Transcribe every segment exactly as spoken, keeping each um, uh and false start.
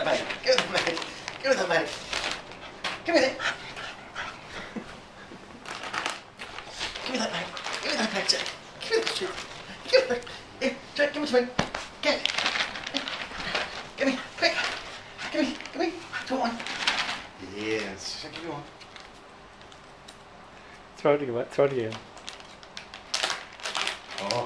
that bag. Give me that bag. Give me that bag. Give me that. Give me that bag. Give me that bag, Jack. Give me that shit. Give me that. Here, Jack, give it to me. Get it. Give me, quick. Give me, give me. Throw one. Yes, Jack, give me one. Throw it again. Throw it again. Oh.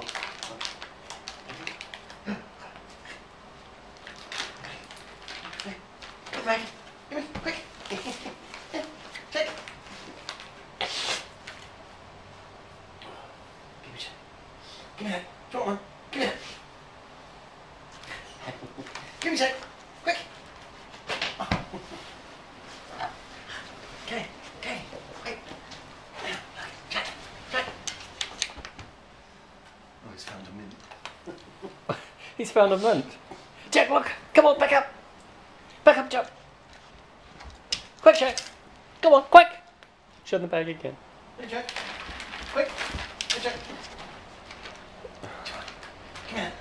Come back. Give me, quick. Check. Give me, give me that. Throw one. Give me that. Give me that. Quick. Okay, okay, quick. Check, check. Oh, he's found a mint. He's found a mint. Jack, look! Come on, back up! Back up, Jack! Quick, Jack! Come on, quick! Show the bag again. Hey, Jack. Quick. Hey, Jack. Come here.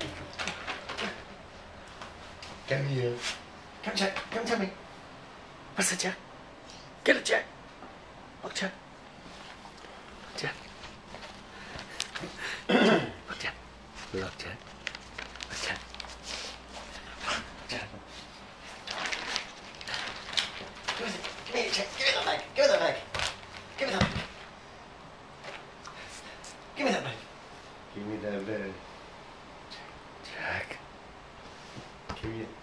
Come here. Come, Jack. Come tell me. What's it, Jack? Get it, Jack! Look, Jack. Jack. Look, Jack. Look, Jack. Look, Jack. Jack. Give me, give me, Jack. Give me that bag. Give me that bag. Give me that bag. Give me that bag. Give me that bag. Jack. Give me it.